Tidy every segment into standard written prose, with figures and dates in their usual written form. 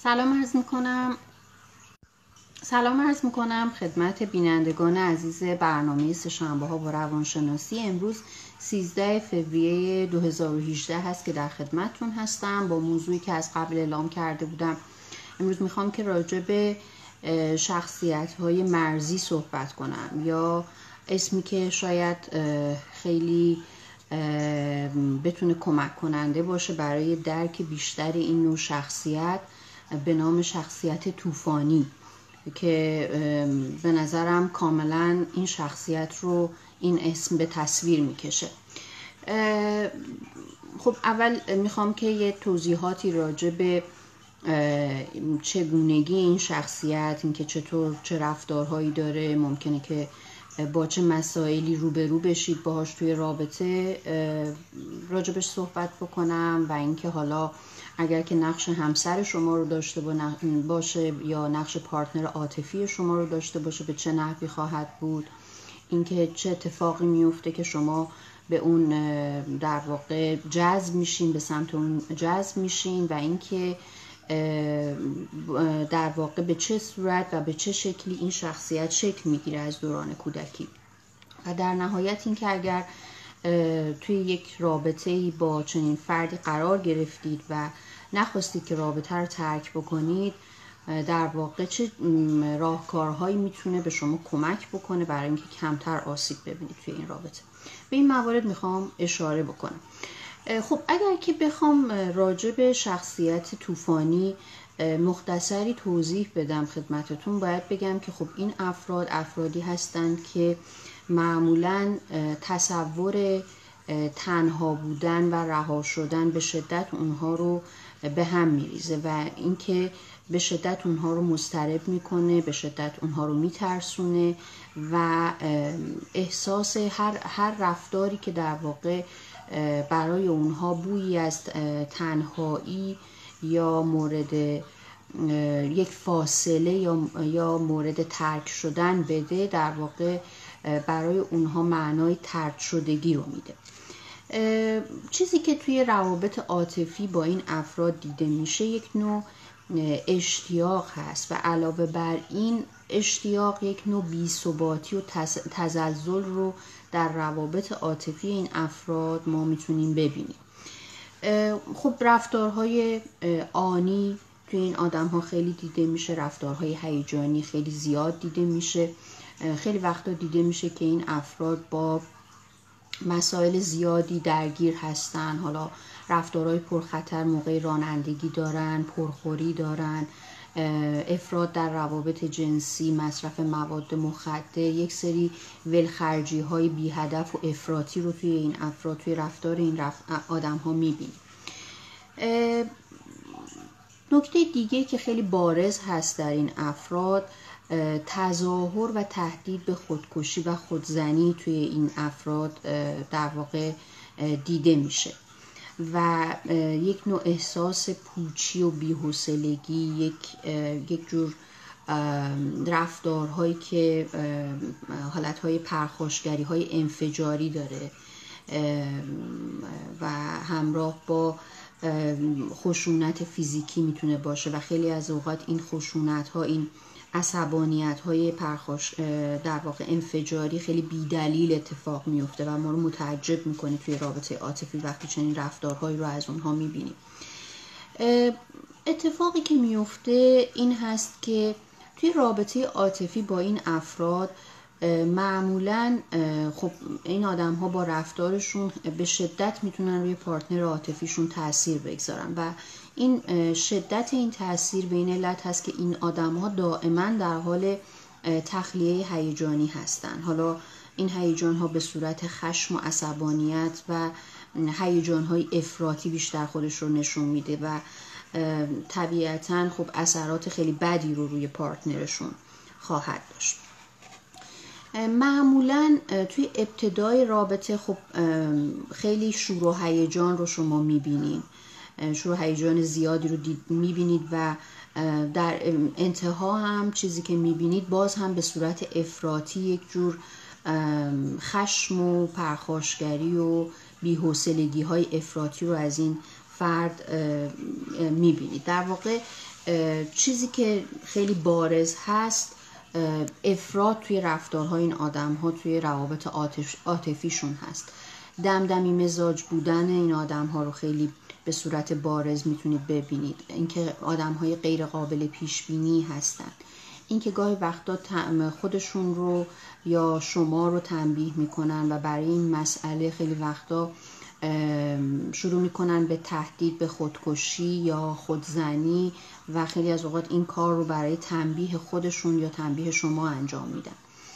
سلام عرض میکنم خدمت بینندگان عزیز برنامه سه‌شنبه ها با روانشناسی. امروز 13 فوریه 2018 هست که در خدمتتون هستم با موضوعی که از قبل اعلام کرده بودم. امروز میخوام که راجع به شخصیت های مرزی صحبت کنم، یا اسمی که شاید خیلی بتونه کمک کننده باشه برای درک بیشتر این نوع شخصیت، به نام شخصیت طوفانی، که به نظرم کاملا این شخصیت رو این اسم به تصویر میکشه. خب اول میخوام که یه توضیحاتی راجع به چگونگی این شخصیت، اینکه چطور چه رفتارهایی داره، ممکنه که با چه مسائلی روبرو بشید باهاش توی رابطه، راجبش صحبت بکنم، و اینکه حالا اگر که نقش همسر شما رو داشته باشه یا نقش پارتنر عاطفی شما رو داشته باشه به چه نحوی خواهد بود، اینکه چه اتفاقی میفته که شما به اون در واقع جذب میشین، به سمت اون جذب میشین، و اینکه در واقع به چه صورت و به چه شکلی این شخصیت شکل میگیره از دوران کودکی. و در نهایت اینکه اگر توی یک رابطه‌ای با چنین فردی قرار گرفتید و نخواستید که رابطه رو ترک بکنید، در واقع چه راهکارهایی میتونه به شما کمک بکنه برای اینکه کمتر آسیب ببینید توی این رابطه. به این موارد میخوام اشاره بکنم. خب اگر که بخوام راجع به شخصیت طوفانی مختصری توضیح بدم خدمتتون، باید بگم که خب این افرادی هستند که معمولاً تصور تنها بودن و رها شدن به شدت اونها رو به هم میریزه و اینکه به شدت اونها رو مضطرب میکنه، به شدت اونها رو میترسونه، و احساس هر رفتاری که در واقع برای اونها بویی از تنهایی یا مورد یک فاصله یا مورد ترک شدن بده، در واقع برای اونها معنای طرد شدگی رو میده. چیزی که توی روابط عاطفی با این افراد دیده میشه یک نوع اشتیاق هست، و علاوه بر این اشتیاق یک نوع بی‌ثباتی و تزلزل رو در روابط عاطفی این افراد ما میتونیم ببینیم. خب رفتارهای آنی توی این آدم ها خیلی دیده میشه، رفتارهای هیجانی خیلی زیاد دیده میشه. خیلی وقتا دیده میشه که این افراد با مسائل زیادی درگیر هستن، حالا رفتارهای پرخطر موقع رانندگی دارن، پرخوری دارن، افراط در روابط جنسی، مصرف مواد مخدر، یک سری ولخرجی های بی هدف و افراطی رو توی این افراد، توی رفتار این آدم ها میبینیم. نکته دیگه که خیلی بارز هست در این افراد، تظاهر و تهدید به خودکشی و خودزنی توی این افراد در واقع دیده میشه، و یک نوع احساس پوچی و بی‌حوصلگی، یک جور رفتارهایی که حالتهای پرخاشگری های انفجاری داره و همراه با خشونت فیزیکی میتونه باشه، و خیلی از اوقات این خشونت ها، این عصبانیت های در واقع انفجاری خیلی بیدلیل اتفاق میفته و ما رو متعجب میکنه توی رابطه عاطفی وقتی چنین رفتارهایی رو از اونها میبینیم. اتفاقی که میفته این هست که توی رابطه عاطفی با این افراد معمولاً خب این آدم ها با رفتارشون به شدت میتونن روی پارتنر عاطفیشون تأثیر بگذارن، و این شدت این تأثیر به این علت هست که این آدم ها دائما در حال تخلیه هیجانی هستن. حالا این هیجان ها به صورت خشم و عصبانیت و هیجان های افراطی بیشتر خودش رو نشون میده و طبیعتاً خب اثرات خیلی بدی رو روی پارتنرشون خواهد داشت. معمولاً توی ابتدای رابطه خب خیلی شور و هیجان رو شما میبینید، شور و هیجان زیادی رو میبینید، و در انتها هم چیزی که میبینید باز هم به صورت افراطی یک جور خشم و پرخاشگری و بی‌حوصلگی های افراطی رو از این فرد میبینید. در واقع چیزی که خیلی بارز هست افراط توی رفتارهای این آدم ها توی روابط عاطفیشون هست. دمدمی مزاج بودن این آدم ها رو خیلی به صورت بارز میتونید ببینید. اینکه آدم های غیر قابل پیش بینی هستن، اینکه گاهی وقتا خودشون رو یا شما رو تنبیه میکنن و برای این مسئله خیلی وقتا شروع میکنن به تهدید به خودکشی یا خودزنی و خیلی از اوقات این کار رو برای تنبیه خودشون یا تنبیه شما انجام میدن.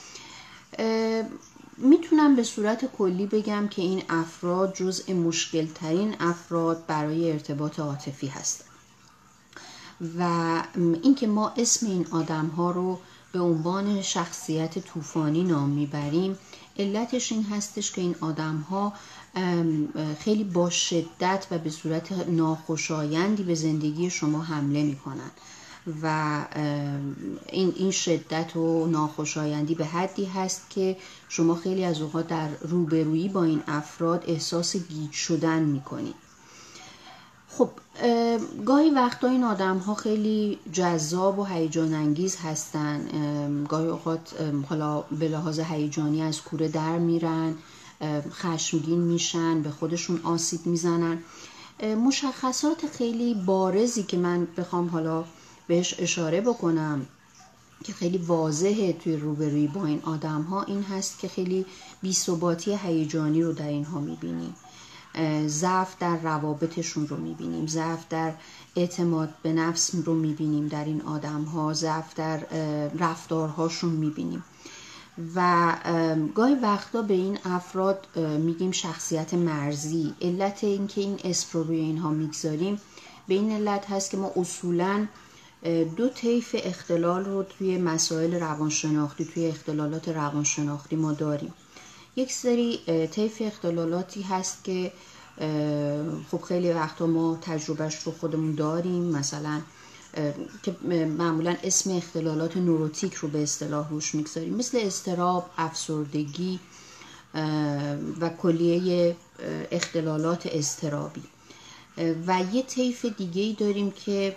میتونم به صورت کلی بگم که این افراد جزء مشکل ترین افراد برای ارتباط عاطفی هستن و اینکه ما اسم این آدم ها رو به عنوان شخصیت طوفانی نام میبریم علتش این هستش که این آدم ها خیلی با شدت و به صورت ناخوشایندی به زندگی شما حمله میکنن و این شدت و ناخوشایندی به حدی هست که شما خیلی از اوقات در روبرویی با این افراد احساس گیج شدن میکنید. خب گاهی وقتا این آدم ها خیلی جذاب و هیجان انگیز هستن، گاهی اوقات حالا به لحاظ هیجانی از کوره در میرن، خشمگین میشن، به خودشون آسیب میزنن. مشخصات خیلی بارزی که من بخوام حالا بهش اشاره بکنم که خیلی واضحه توی روبرویی با این آدم ها این هست که خیلی بی‌ثباتی هیجانی رو در اینها میبینیم، ضعف در روابطشون رو میبینیم، ضعف در اعتماد به نفس رو میبینیم در این آدم ها، ضعف در رفتارهاشون میبینیم و گاهی وقتا به این افراد میگیم شخصیت مرزی. علت این که این اسم رو روی اینها میگذاریم به این علت هست که ما اصولاً دو طیف اختلال رو توی مسائل روانشناختی، توی اختلالات روانشناختی ما داریم. یک سری طیف اختلالاتی هست که خب خیلی وقتا ما تجربهش رو خودمون داریم، مثلا که معمولا اسم اختلالات نوروتیک رو به اصطلاح روش میگذاریم، مثل اضطراب، افسردگی و کلیه اختلالات اضطرابی. و یه طیف دیگه‌ای داریم که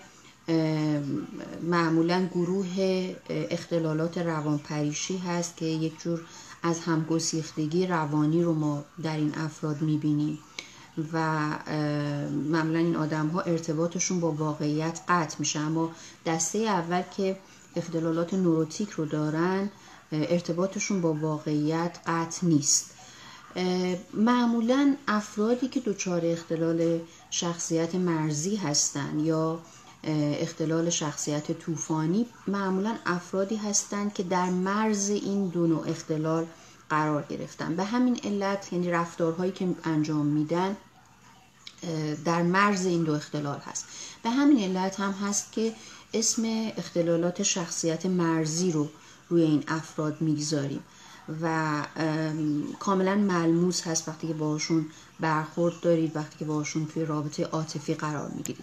معمولا گروه اختلالات روانپریشی هست که یک جور از همگسیختگی روانی رو ما در این افراد میبینیم و معمولا این آدم ها ارتباطشون با واقعیت قطع میشه، اما دسته اول که اختلالات نوروتیک رو دارن ارتباطشون با واقعیت قطع نیست. معمولا افرادی که دچار اختلال شخصیت مرزی هستن یا اختلال شخصیت طوفانی معمولا افرادی هستند که در مرز این دو نوع اختلال قرار گرفتن. به همین علت یعنی رفتارهایی که انجام میدن در مرز این دو اختلال هست. به همین علت هم هست که اسم اختلالات شخصیت مرزی رو روی این افراد میگذاریم و کاملا ملموس هست وقتی که باهاشون برخورد دارید، وقتی که باهاشون توی رابطه عاطفی قرار میگیرید.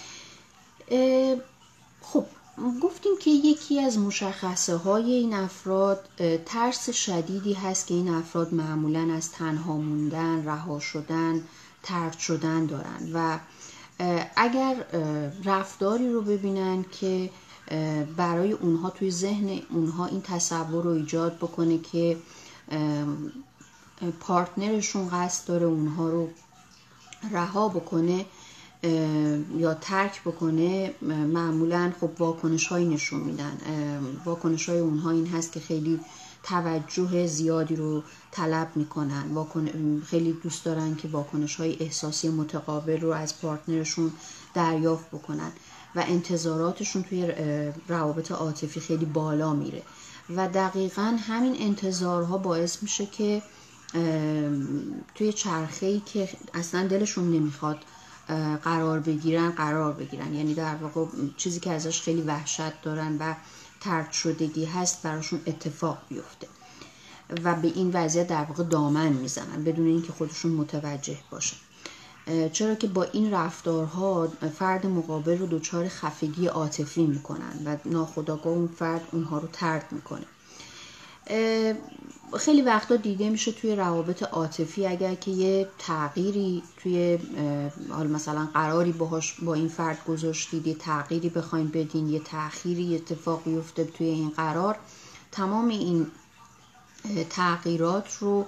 خب گفتیم که یکی از مشخصه های این افراد ترس شدیدی هست که این افراد معمولا از تنها موندن، رها شدن، طرد شدن دارن و اگر رفتاری رو ببینن که برای اونها توی ذهن اونها این تصور رو ایجاد بکنه که پارتنرشون قصد داره اونها رو رها بکنه یا ترک بکنه، معمولا خب واکنش های نشون میدن. واکنش های اونها این هست که خیلی توجه زیادی رو طلب میکنن، خیلی دوست دارن که واکنش های احساسی متقابل رو از پارتنرشون دریافت بکنن و انتظاراتشون توی روابط عاطفی خیلی بالا میره و دقیقاً همین انتظارها باعث میشه که توی چرخه‌ای که اصلا دلشون نمیخواد قرار بگیرن، یعنی در واقع چیزی که ازش خیلی وحشت دارن و طرد شدگی هست براشون اتفاق بیفته و به این وضعیت در واقع دامن میزنن بدون اینکه خودشون متوجه باشن، چرا که با این رفتارها فرد مقابل رو دچار خفگی عاطفی میکنن و ناخودآگاه اون فرد اونها رو طرد میکنه. خیلی وقتا دیده میشه توی روابط عاطفی اگر که یه تغییری توی حال مثلا قراری باهاش با این فرد گذاشتید، یه تغییری بخواید بدین، یه تأخیری اتفاق بیفته توی این قرار، تمام این تغییرات رو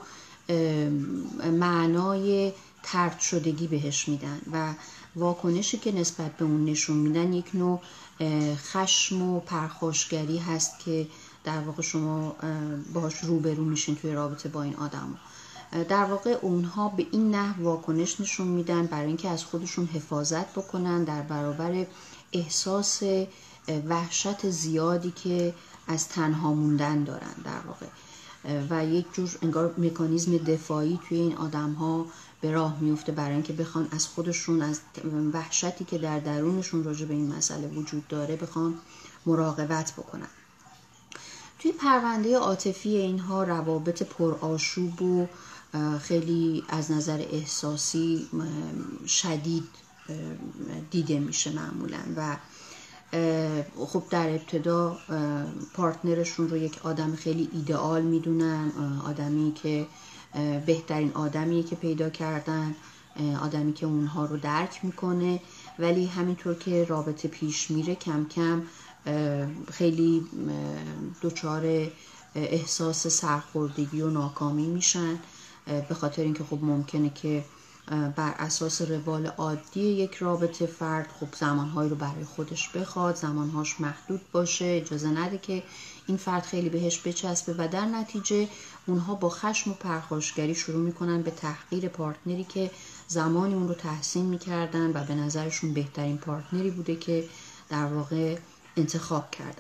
معنای طرد شدگی بهش میدن و واکنشی که نسبت به اون نشون میدن یک نوع خشم و پرخاشگری هست که در واقع شما باهاش روبرو میشین توی رابطه با این آدم. در واقع اونها به این نحو واکنش نشون میدن برای اینکه از خودشون حفاظت بکنن در برابر احساس وحشت زیادی که از تنها موندن دارن در واقع، و یک جور انگار مکانیزم دفاعی توی این آدم ها به راه میفته برای اینکه بخوان از خودشون، از وحشتی که در درونشون راجع به این مسئله وجود داره بخوان مراقبت بکنن. توی پرونده عاطفی اینها روابط پرآشوب و خیلی از نظر احساسی شدید دیده میشه معمولا و خب در ابتدا پارتنرشون رو یک آدم خیلی ایدئال میدونن، آدمی که بهترین آدمیه که پیدا کردن، آدمی که اونها رو درک میکنه، ولی همینطور که رابطه پیش میره کم کم خیلی دچار احساس سرخوردگی و ناکامی میشن، به خاطر اینکه خب ممکنه که بر اساس روال عادی یک رابطه فرد خب زمانهایی رو برای خودش بخواد، زمانهاش محدود باشه، اجازه نده که این فرد خیلی بهش بچسبه و در نتیجه اونها با خشم و پرخاشگری شروع میکنن به تحقیر پارتنری که زمانی اون رو تحسین میکردن و به نظرشون بهترین پارتنری بوده که در واقع انتخاب کردن.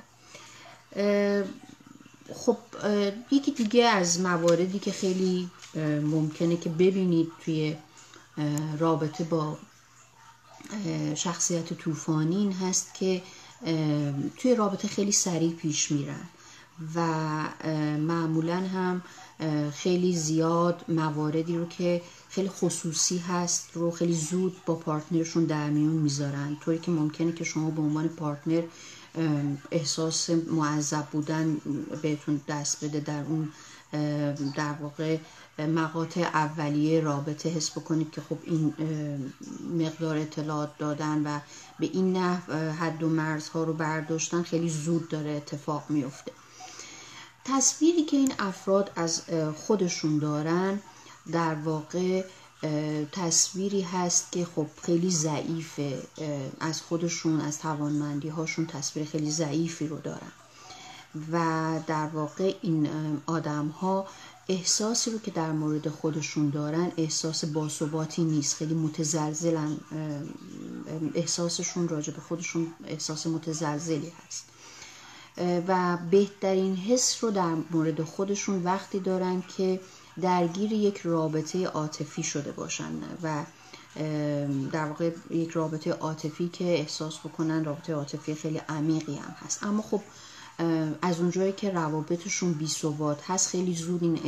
خب یکی دیگه از مواردی که خیلی ممکنه که ببینید توی رابطه با شخصیت طوفانی این هست که توی رابطه خیلی سریع پیش میرن و معمولا هم خیلی زیاد مواردی رو که خیلی خصوصی هست رو خیلی زود با پارتنرشون در میون میذارن، طوری که ممکنه که شما به عنوان پارتنر احساس معذب بودن بهتون دست بده در اون در واقع مقاطع اولیه رابطه، حس بکنید که خب این مقدار اطلاعات دادن و به این نحو حد و مرزها رو برداشتن خیلی زود داره اتفاق میفته. تصویری که این افراد از خودشون دارن در واقع تصویری هست که خب خیلی ضعیفه، از خودشون، از توانمندی هاشون تصویر خیلی ضعیفی رو دارن و در واقع این آدم ها احساسی رو که در مورد خودشون دارن احساس باثباتی نیست، خیلی متزلزلن، احساسشون راجع به خودشون احساس متزلزلی هست و بهترین حس رو در مورد خودشون وقتی دارن که درگیر یک رابطه عاطفی شده باشن و در واقع یک رابطه عاطفی که احساس بکنن رابطه عاطفی خیلی عمیقی هم هست، اما خب از اونجایی که روابطشون بی‌ثبات هست خیلی زود این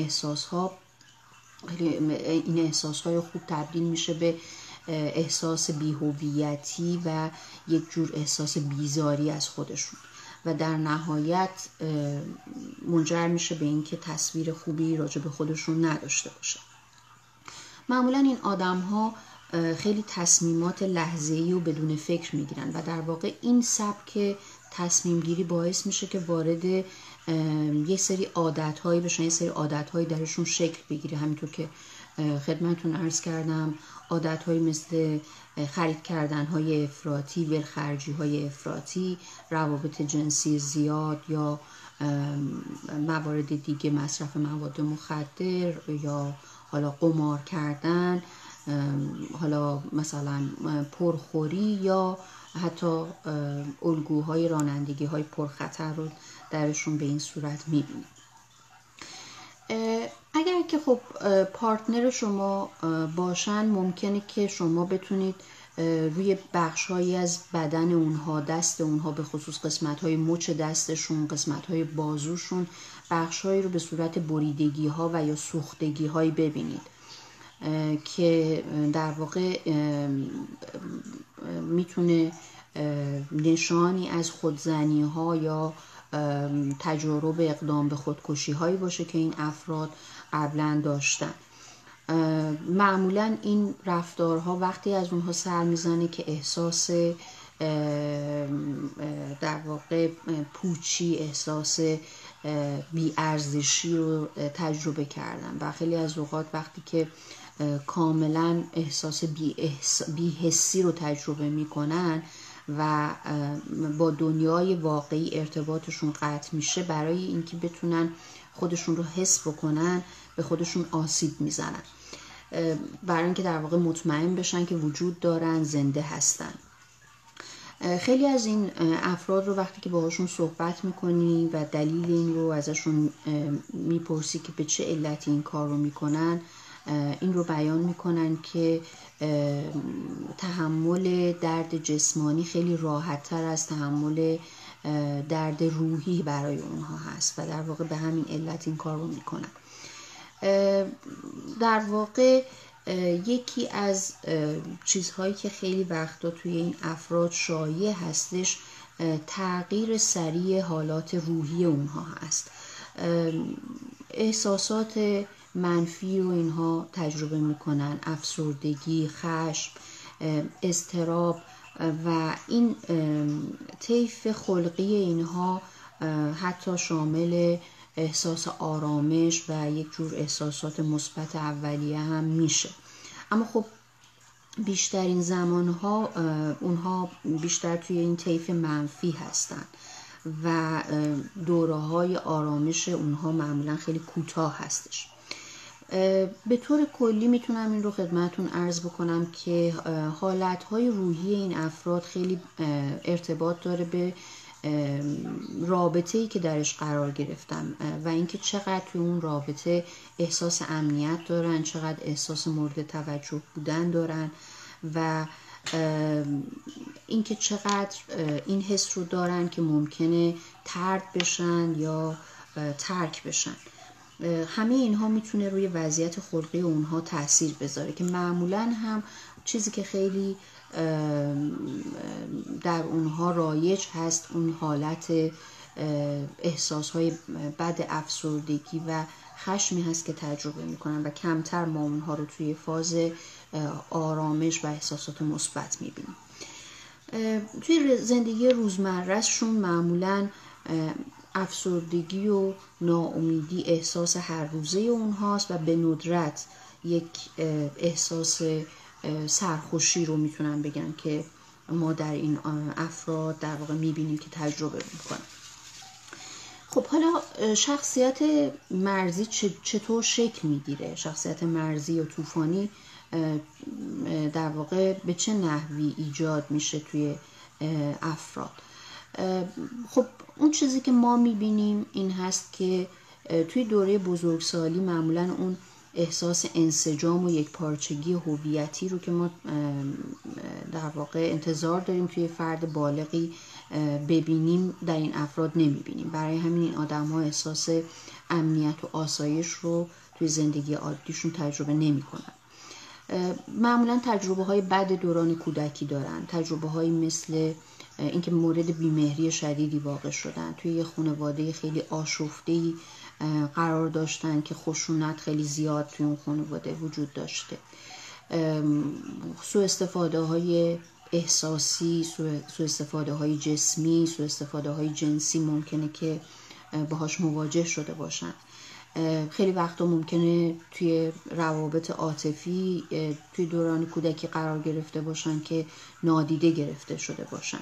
احساسهای خوب تبدیل میشه به احساس بی‌هویتی و یک جور احساس بیزاری از خودشون و در نهایت منجر میشه به اینکه تصویر خوبی راجع به خودشون نداشته باشه. معمولا این آدم ها خیلی تصمیمات لحظه‌ای و بدون فکر میگیرن و در واقع این سبک تصمیم گیری باعث میشه که وارد یه سری عادت‌هایی بشن، یه سری عادت‌هایی درشون شکل بگیره، همینطور که خدمتتون عرض کردم عادت‌هایی مثل خرید کردن‌های افراطی، ولخرجی‌های افراطی، روابط جنسی زیاد یا موارد دیگه، مصرف مواد مخدر یا حالا قمار کردن، حالا مثلا پرخوری یا حتی الگوهای رانندگی‌های پرخطر رو درشون به این صورت می‌بینید. اگر که خب پارتنر شما باشن ممکنه که شما بتونید روی بخش‌هایی از بدن اونها، دست اونها، به خصوص قسمت‌های مچ دستشون، قسمت‌های بازوشون، بخش‌هایی رو به صورت بریدگی‌ها و یا سوختگی‌هایی ببینید که در واقع میتونه نشانی از خودزنی‌ها یا تجارب اقدام به خودکشی هایی باشه که این افراد قبلا داشتن. معمولا این رفتارها وقتی از اونها سر میزنه که احساس در واقع پوچی، احساس بی‌ارزشی رو تجربه کردن و خیلی از اوقات وقتی که کاملا احساس بی‌حسی رو تجربه میکنن و با دنیای واقعی ارتباطشون قطع میشه، برای اینکه بتونن خودشون رو حس بکنن به خودشون آسیب میزنن، برای اینکه در واقع مطمئن بشن که وجود دارن، زنده هستن. خیلی از این افراد رو وقتی که باهاشون صحبت میکنی و دلیل این رو ازشون میپرسی که به چه علتی این کار رو میکنن، این رو بیان میکنن که تحمل درد جسمانی خیلی راحت تر از تحمل درد روحی برای اونها هست و در واقع به همین علت این کار رو میکنن. در واقع یکی از چیزهایی که خیلی وقتا توی این افراد شایع هستش تغییر سریع حالات روحی اونها هست. احساسات منفی رو اینها تجربه میکنن، افسردگی، خشم، اضطراب و این طیف خلقی اینها حتی شامل احساس آرامش و یک جور احساسات مثبت اولیه هم میشه. اما خب بیشترین زمانها اونها بیشتر توی این طیف منفی هستن و دوره‌های آرامش اونها معمولا خیلی کوتاه هستش. به طور کلی میتونم این رو خدمتون عرض بکنم که حالتهای روحی این افراد خیلی ارتباط داره به رابطه‌ای که درش قرار گرفتن و اینکه چقدر توی اون رابطه احساس امنیت دارن، چقدر احساس مورد توجه بودن دارن و اینکه چقدر این حس رو دارن که ممکنه طرد بشن یا ترک بشن. همه اینها میتونه روی وضعیت خلقی اونها تأثیر بذاره که معمولاً هم چیزی که خیلی در اونها رایج هست اون حالت احساسهای بد افسردگی و خشمی هست که تجربه میکنن و کمتر ما اونها رو توی فاز آرامش و احساسات مثبت میبینیم. توی زندگی روزمرهشون معمولاً افسردگی و ناامیدی احساس هر روزه اونهاست و به ندرت یک احساس سرخوشی رو میتونن بگن که ما در این افراد در واقع میبینیم که تجربه میکنن. خب حالا شخصیت مرزی چطور شکل میگیره؟ شخصیت مرزی یا طوفانی در واقع به چه نحوی ایجاد میشه توی افراد؟ خب اون چیزی که ما میبینیم این هست که توی دوره بزرگسالی معمولا اون احساس انسجام و یک پارچگی هویتی رو که ما در واقع انتظار داریم توی فرد بالغی ببینیم در این افراد نمیبینیم. برای همین این آدم ها احساس امنیت و آسایش رو توی زندگی عادیشون تجربه نمی کنن. معمولا تجربه های بد دوران کودکی دارن، تجربه های مثل اینکه مورد بیمهری شدیدی واقع شدن، توی یه خانواده خیلی آشفته‌ای قرار داشتن که خشونت خیلی زیاد توی اون خانواده وجود داشته، سوء استفاده های احساسی، سوء استفاده های جسمی، سوء استفاده های جنسی ممکنه که باهاش مواجه شده باشن. خیلی وقتا ممکنه توی روابط عاطفی توی دوران کودکی قرار گرفته باشن که نادیده گرفته شده باشن.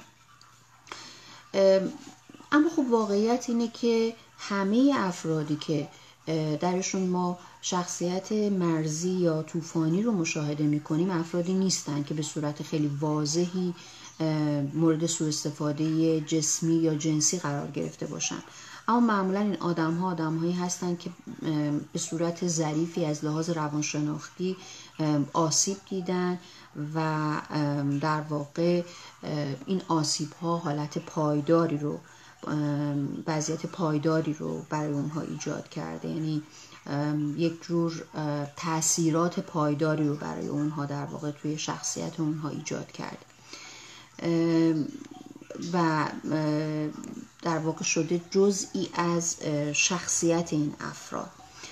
اما خب واقعیت اینه که همه افرادی که درشون ما شخصیت مرزی یا طوفانی رو مشاهده میکنیم افرادی نیستن که به صورت خیلی واضحی مورد سوء استفاده جسمی یا جنسی قرار گرفته باشن، اما معمولا این آدم‌هایی هستن که به صورت ظریفی از لحاظ روانشناختی آسیب دیدن و در واقع این آسیب‌ها حالت پایداری رو، وضعیت پایداری رو برای اونها ایجاد کرده، یعنی یک جور تأثیرات پایداری رو برای اونها در واقع توی شخصیت اونها ایجاد کرده و در واقع شده جزئی از شخصیت این افراد.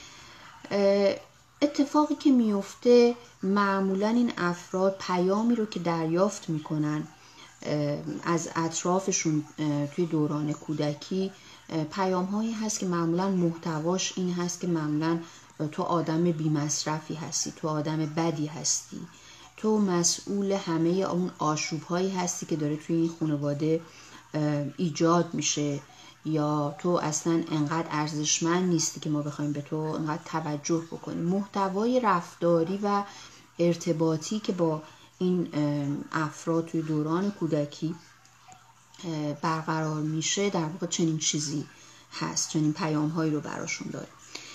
اتفاقی که میفته معمولا این افراد پیامی رو که دریافت میکنن از اطرافشون توی دوران کودکی، پیام هایی هست که معمولا محتواش این هست که معمولا تو آدم بی مصرفی هستی، تو آدم بدی هستی، تو مسئول همه اون آشوب هایی هستی که داره توی این خانواده ایجاد میشه، یا تو اصلا انقدر ارزشمند نیستی که ما بخوایم به تو انقدر توجه بکنیم. محتوای رفتاری و ارتباطی که با این افراد توی دوران کودکی برقرار میشه در واقع چنین چیزی هست، چنین پیام هایی رو براشون داره.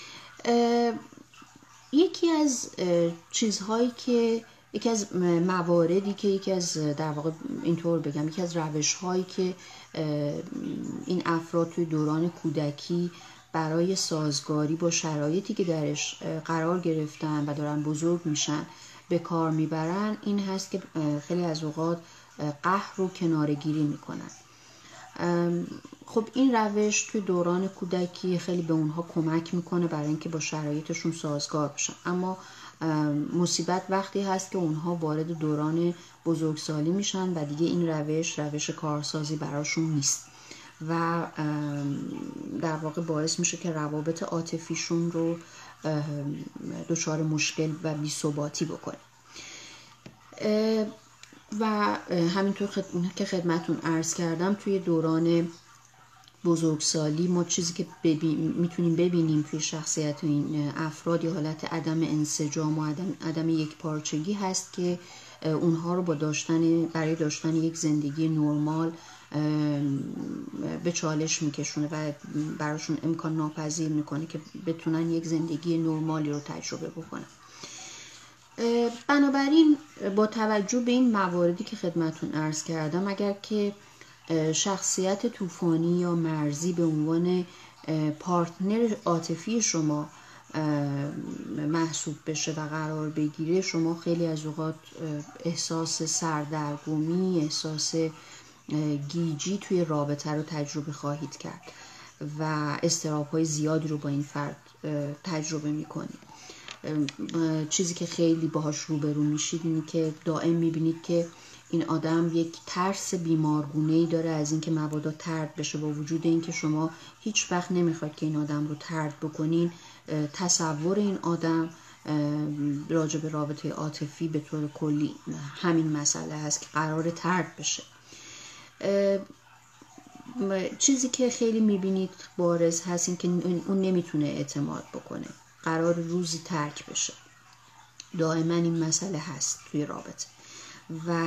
یکی از چیزهایی که یکی از مواردی که یکی از در واقع اینطور بگم یکی از روش هایی که این افراد توی دوران کودکی برای سازگاری با شرایطی که درش قرار گرفتن و دارن بزرگ میشن به کار میبرن این هست که خیلی از اوقات قهر رو کناره‌گیری میکنن. خب این روش توی دوران کودکی خیلی به اونها کمک میکنه برای اینکه با شرایطشون سازگار بشن، اما مصیبت وقتی هست که اونها وارد دوران بزرگسالی میشن و دیگه این روش کارسازی براشون نیست و در واقع باعث میشه که روابط عاطفیشون رو دچار مشکل و بی‌ثباتی بکنه. و همینطور که خدمتون عرض کردم توی دوران بزرگسالی ما چیزی که میتونیم ببینیم توی شخصیت این افراد یه حالت عدم انسجام و عدم یکپارچگی هست که اونها رو برای داشتن یک زندگی نرمال به چالش میکشونه و براشون امکان ناپذیر میکنه که بتونن یک زندگی نرمالی رو تجربه بکنن. بنابراین با توجه به این مواردی که خدمتون عرض کردم، اگر که شخصیت طوفانی یا مرزی به عنوان پارتنر عاطفی شما محسوب بشه و قرار بگیره، شما خیلی از اوقات احساس سردرگمی، احساس گیجی توی رابطه رو تجربه خواهید کرد و اضطراب‌های زیادی رو با این فرد تجربه می‌کنید. چیزی که خیلی باهاش روبرو میشید اینه که دائم میبینید که این آدم یک ترس بیمارگونه‌ای داره از اینکه مبادا طرد بشه، با وجود اینکه شما هیچ وقت نمیخواد که این آدم رو طرد بکنین. تصور این آدم راجع به رابطه عاطفی به طور کلی همین مسئله هست که قرار طرد بشه. چیزی که خیلی میبینید بارز هست این که اون نمیتونه اعتماد بکنه، قرار روزی ترک بشه. دائما این مسئله هست توی رابطه و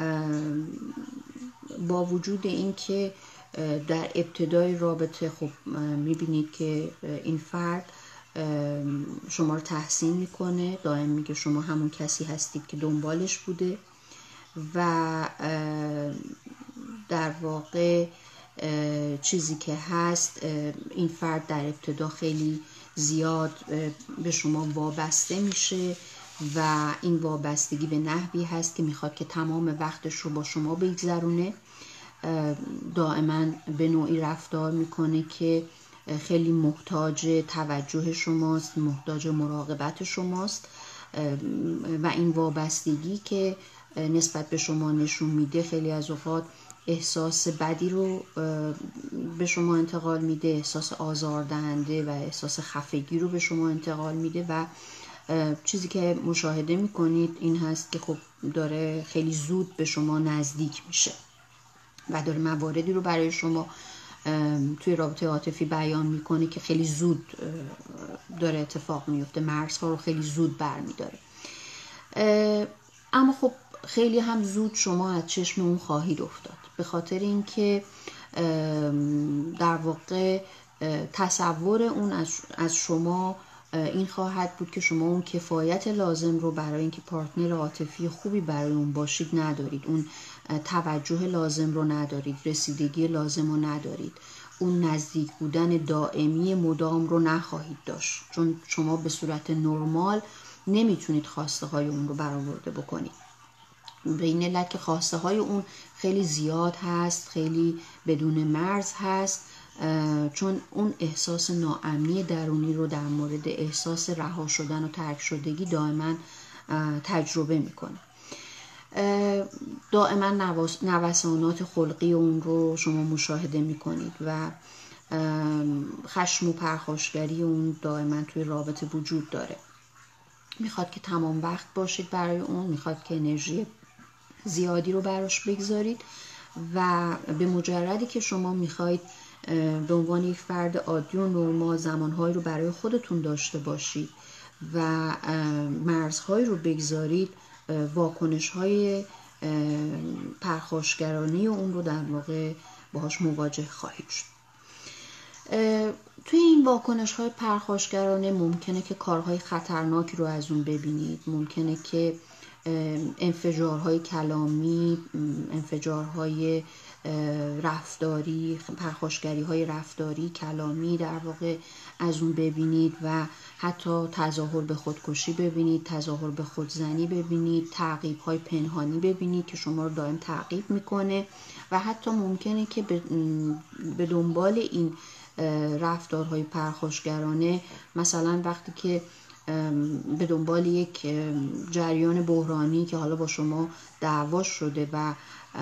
با وجود این که در ابتدای رابطه خب میبینید که این فرد شما رو تحسین میکنه، دائم میگه شما همون کسی هستید که دنبالش بوده و در واقع چیزی که هست این فرد در ابتدا خیلی زیاد به شما وابسته میشه و این وابستگی به نحوی هست که میخواد که تمام وقتش رو با شما بگذرونه. دائما به نوعی رفتار میکنه که خیلی محتاج توجه شماست، محتاج مراقبت شماست و این وابستگی که نسبت به شما نشون میده خیلی از اوقات احساس بدی رو به شما انتقال میده، احساس آزاردهنده و احساس خفگی رو به شما انتقال میده و چیزی که مشاهده میکنید این هست که خب داره خیلی زود به شما نزدیک میشه و داره مواردی رو برای شما توی رابطه عاطفی بیان میکنه که خیلی زود داره اتفاق میفته، مرزها رو خیلی زود برمیداره. اما خب خیلی هم زود شما از چشم اون خواهید افتاد، به خاطر اینکه در واقع تصور اون از شما این خواهد بود که شما اون کفایت لازم رو برای اینکه پارتنر عاطفی خوبی برای اون باشید ندارید، اون توجه لازم رو ندارید، رسیدگی لازم رو ندارید، اون نزدیک بودن دائمی مدام رو نخواهید داشت، چون شما به صورت نرمال نمیتونید خواسته های اون رو برآورده بکنید به این علت که خواسته های اون خیلی زیاد هست، خیلی بدون مرز هست، چون اون احساس ناامنی درونی رو در مورد احساس رها شدن و ترک شدگی دائما تجربه میکنه. دائما نوسانات خلقی اون رو شما مشاهده میکنید و خشم و پرخاشگری اون دائما توی رابطه وجود داره. میخواد که تمام وقت باشید برای اون، میخواد که انرژی زیادی رو براش بگذارید و به مجردی که شما میخواید به عنوان یک فرد عادی و نرمال زمانهایی رو برای خودتون داشته باشید و مرزهایی رو بگذارید، واکنش‌های پرخاشگرانه اون رو در واقع باهاش مواجه خواهید شد. توی این واکنش‌های پرخاشگرانه ممکنه که کارهای خطرناکی رو از اون ببینید، ممکنه که انفجارهای کلامی، انفجارهای رفتاری، پرخاشگری‌های رفتاری کلامی در واقع از اون ببینید و حتی تظاهر به خودکشی ببینید، تظاهر به خودزنی ببینید، تعقیب‌های پنهانی ببینید که شما رو دائم تعقیب میکنه و حتی ممکنه که به دنبال این رفتارهای پرخاشگرانه، مثلا وقتی که به دنبال یک جریان بحرانی که حالا با شما دعوا شده و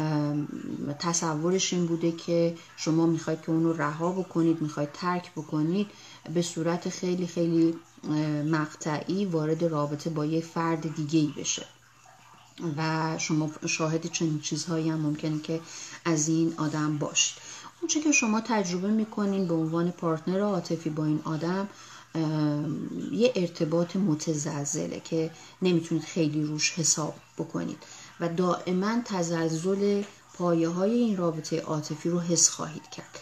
تصورش این بوده که شما میخواید که اونو رها بکنید، میخواید ترک بکنید، به صورت خیلی خیلی مقطعی وارد رابطه با یک فرد دیگه‌ای بشه و شما شاهد چنین چیزهایی هم ممکنه که از این آدم باشید. اون چه که شما تجربه میکنین به عنوان پارتنر عاطفی با این آدم یه ارتباط متزلزله که نمیتونید خیلی روش حساب بکنید و دائما تزلزل پایه های این رابطه عاطفی رو حس خواهید کرد.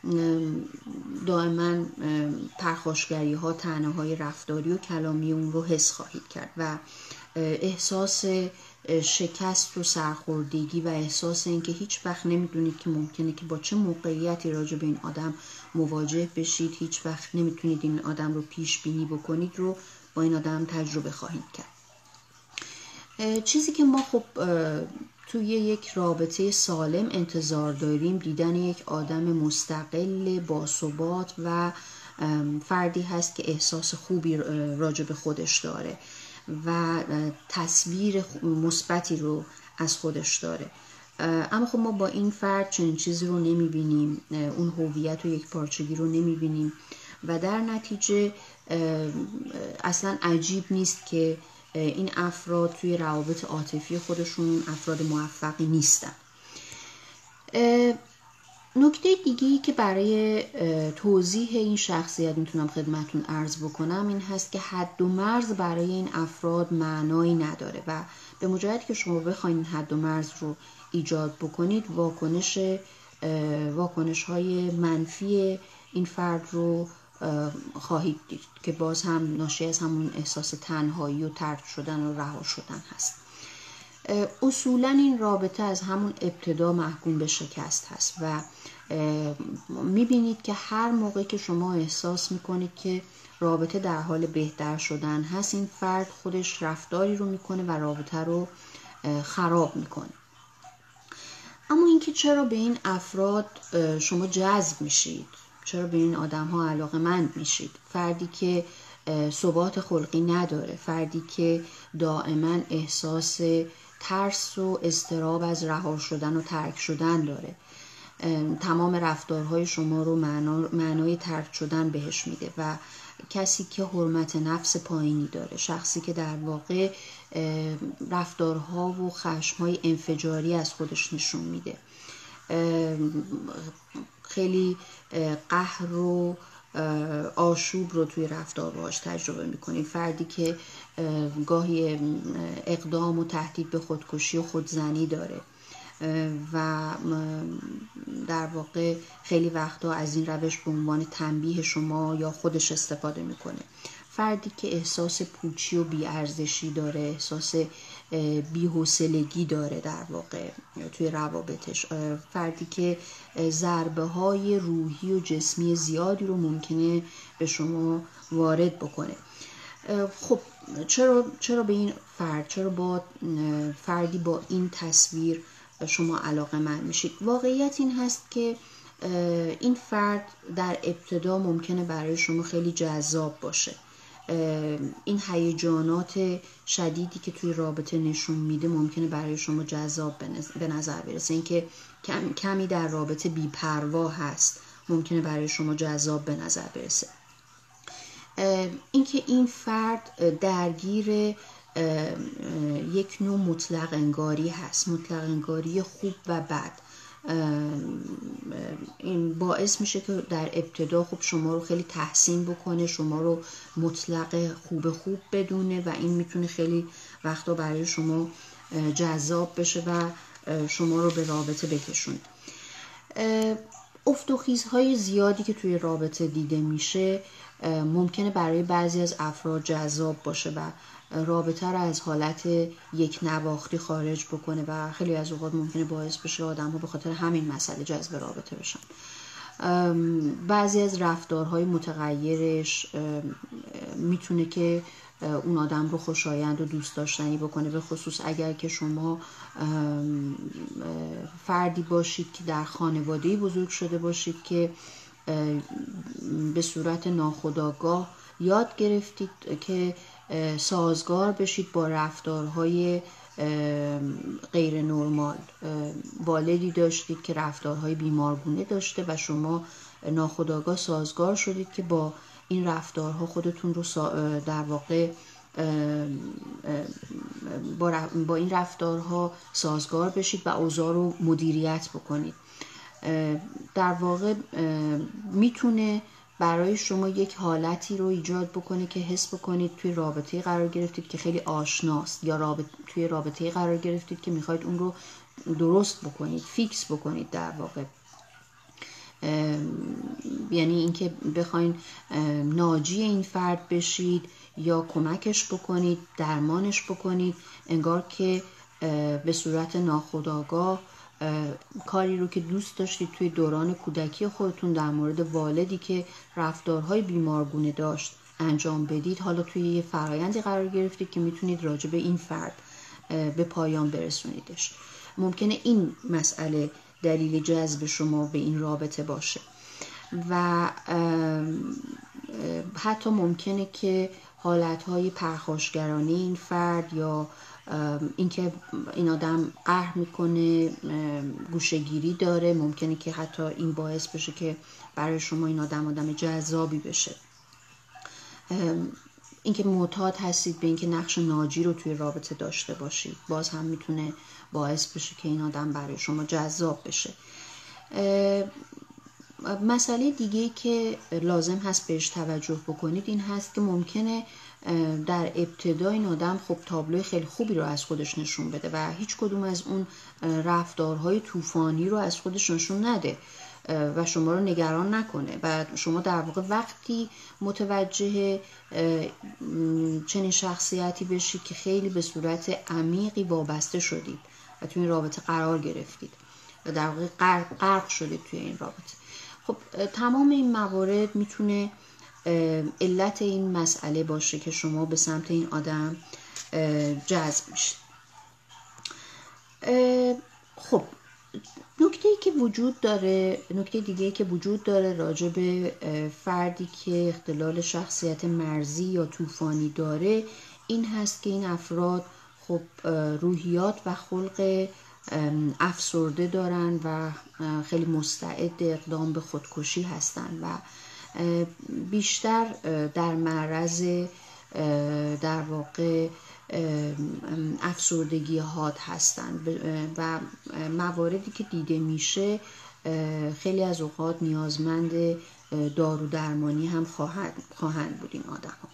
دائما پرخاشگری ها، طعنه های رفتاری و کلامی اون رو حس خواهید کرد و احساس شکست و سرخوردگی و احساس اینکه هیچ وقت نمیدونید که ممکنه که با چه موقعیتی راجع به این آدم مواجه بشید، هیچ وقت نمیتونید این آدم رو پیش بینی بکنید رو با این آدم تجربه خواهید کرد. چیزی که ما خب توی یک رابطه سالم انتظار داریم دیدن یک آدم مستقل، باثبات و فردی هست که احساس خوبی راجع به خودش داره و تصویر مثبتی رو از خودش داره. اما خب ما با این فرد چنین چیزی رو نمیبینیم، اون هویت و یک پارچگی رو نمیبینیم و در نتیجه اصلا عجیب نیست که این افراد توی روابط عاطفی خودشون افراد موفقی نیستن. نکته دیگه‌ای که برای توضیح این شخصیت میتونم خدمتون عرض بکنم این هست که حد و مرز برای این افراد معنایی نداره و به مجردی که شما بخواید این حد و مرز رو ایجاد بکنید واکنش های منفی این فرد رو خواهید دید که باز هم ناشی از همون احساس تنهایی و ترک شدن و رها شدن هست. اصولا این رابطه از همون ابتدا محکوم به شکست هست و میبینید که هر موقع که شما احساس میکنید که رابطه در حال بهتر شدن هست، این فرد خودش رفتاری رو میکنه و رابطه رو خراب میکنه. اما اینکه چرا به این افراد شما جذب میشید، چرا به این آدم ها علاقه‌مند میشید؟ فردی که ثبات خلقی نداره، فردی که دائما احساس ترس و اضطراب از رها شدن و ترک شدن داره، تمام رفتارهای شما رو معنای ترک شدن بهش میده و کسی که حرمت نفس پایینی داره، شخصی که در واقع رفتارها و خشمهای انفجاری از خودش نشون میده، خیلی قهر و آشوب رو توی رفتار باهاش تجربه میکنید، فردی که گاهی اقدام و تهدید به خودکشی و خودزنی داره و در واقع خیلی وقتا از این روش به عنوان تنبیه شما یا خودش استفاده میکنه، فردی که احساس پوچی و بی‌ارزشی داره، احساس بی‌حوصلگی داره در واقع توی روابطش، فردی که ضربه های روحی و جسمی زیادی رو ممکنه به شما وارد بکنه. خب چرا به این فرد، چرا با فردی با این تصویر شما علاقه‌مند میشید؟ واقعیت این هست که این فرد در ابتدا ممکنه برای شما خیلی جذاب باشه. این هیجانات شدیدی که توی رابطه نشون میده ممکنه برای شما جذاب به نظر برسه. اینکه کمی در رابطه بی‌پروا هست ممکنه برای شما جذاب به نظر برسه. اینکه این فرد درگیر یک نوع مطلق انگاری هست، مطلق انگاری خوب و بد، این باعث میشه که در ابتدا خب شما رو خیلی تحسین بکنه، شما رو مطلق خوب بدونه و این میتونه خیلی وقتا برای شما جذاب بشه و شما رو به رابطه بکشونه. افت و خیزهای زیادی که توی رابطه دیده میشه ممکنه برای بعضی از افراد جذاب باشه و رابطه رو از حالت یک نواختی خارج بکنه و خیلی از اوقات ممکنه باعث بشه آدم ها به خاطر همین مسئله جذب رابطه بشن. بعضی از رفتارهای متغیرش میتونه که اون آدم رو خوشایند و دوست داشتنی بکنه، به خصوص اگر که شما فردی باشید که در خانواده‌ای بزرگ شده باشید که به صورت ناخودآگاه یاد گرفتید که سازگار بشید با رفتارهای غیر نرمال. والدی داشتید که رفتارهای بیمارگونه داشته و شما ناخودآگاه سازگار شدید که با این رفتارها خودتون رو در واقع با این رفتارها سازگار بشید و اوضاع رو مدیریت بکنید. در واقع میتونه برای شما یک حالتی رو ایجاد بکنه که حس بکنید توی رابطه قرار گرفتید که خیلی آشناست، یا توی رابطه قرار گرفتید که میخواید اون رو درست بکنید، فیکس بکنید در واقع. یعنی اینکه بخواین ناجی این فرد بشید یا کمکش بکنید، درمانش بکنید، انگار که به صورت ناخودآگاه کاری رو که دوست داشتید توی دوران کودکی خودتون در مورد والدی که رفتارهای بیمارگونه داشت انجام بدید، حالا توی یه فرآیندی قرار گرفتید که میتونید راجع به این فرد به پایان برسونیدش. ممکنه این مسئله دلیل جذب شما به این رابطه باشه و حتی ممکنه که حالتهای پرخاشگرانه این فرد یا اینکه این آدم قهر میکنه، گوشه‌گیری داره، ممکنه که حتی این باعث بشه که برای شما این آدم جذابی بشه. اینکه معتاد هستید به اینکه نقش ناجی رو توی رابطه داشته باشید، باز هم میتونه باعث بشه که این آدم برای شما جذاب بشه. مسئله دیگه که لازم هست بهش توجه بکنید این هست که ممکنه در ابتدا این آدم خب تابلوی خیلی خوبی رو از خودش نشون بده و هیچ کدوم از اون رفتارهای طوفانی رو از خودش نشون نده و شما رو نگران نکنه و شما در واقع وقتی متوجه چنین شخصیتی بشید که خیلی به صورت عمیقی وابسته شدید و توی این رابطه قرار گرفتید و در واقع غرق شدید توی این رابطه. خب تمام این موارد میتونه علت این مسئله باشه که شما به سمت این آدم جذب میشید. خب نکته دیگه که وجود داره راجع به فردی که اختلال شخصیت مرزی یا طوفانی داره این هست که این افراد خب روحیات و خلق افسرده دارن و خیلی مستعد اقدام به خودکشی هستن و بیشتر در معرض در واقع افسردگی حاد هستن و مواردی که دیده میشه خیلی از اوقات نیازمند دارو درمانی هم خواهند بود این آدم ها.